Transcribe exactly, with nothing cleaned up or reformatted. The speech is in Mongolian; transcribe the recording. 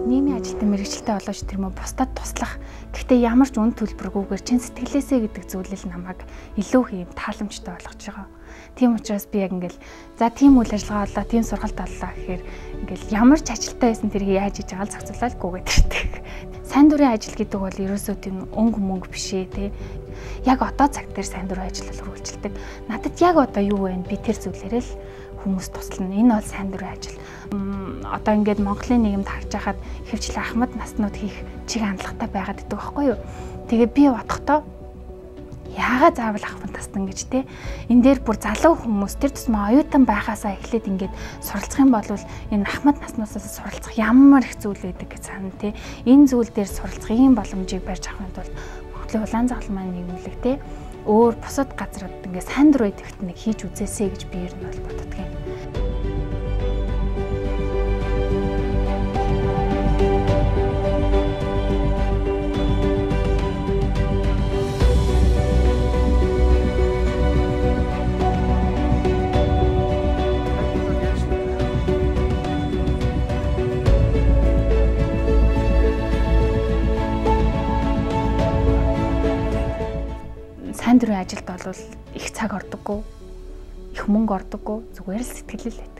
Нийгмийн ажилтан мэргэжилтэй олооч тэр мө бусдад туслах. Гэхдээ ямар ч үн төлбөргүйгээр чин сэтгэлээсээ гэдэг зүйлэл намайг илүү их тааламжтай болгож байгаа. Тийм учраас би яг ингээл за тийм үйл ажиллагаа боллоо, тийм сургалт боллоо гэхээр ингээл ямар ч ажилтаа байсан тэрийг яаж хийж байгаа л зохицуулаад гүгээд ирдэг. Сайн дурын ажил гэдэг бол ерөөсөө тийм өнгө мөнгө биш ээ тий. Яг одоо цаг дээр сайн дурын ажил үргэлжилдэг. Надад яг одоо юу вэ? Би тэр зүйлээрээ л хүмүүс туслана. Энэ бол сайн дурын ажил. Одоо ингээд Монголын нийгэмд харж байхад ихэвчлэн ахмад наснууд хийх чиг хандлагатай байгаад байдаг байхгүй юу? Тэгээ би бодохдоо яагаад заавал ахмад насна гэж те энэ дээр бүр залуу хүмүүс тэр тусмаа оюутан байхаасаа эхлээд ингээд суралцах юм бол энэ ахмад наснаас суралцах ямар их зүйл байдаг гэж санана те энэ зүйл дээр суралцах ийм боломжийг барьж авахын тулд Монголын улаан загалмай маань нийгэмлэг те өөр бусад газрууд ингээд сайн дурын идэвхт нэг хийж үзээсэй гэж би ер нь бол боддог юм. Сайн дурын ажилд бол их цаг ордоггүй, их мөнгө ордоггүй, зүгээр л сэтгэлээ л